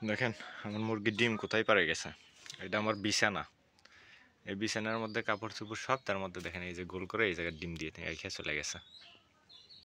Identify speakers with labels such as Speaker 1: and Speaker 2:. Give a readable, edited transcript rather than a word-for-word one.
Speaker 1: দেখেন আমার মুরগির ডিম কোথায় পারে গেছে। এটা আমার বিছানা, এই বিছানার মধ্যে কাপড় চোপড় সব, তার মধ্যে দেখেন এই যে গোল করে এই জায়গায় ডিম দিয়ে রেখে চলে গেছে।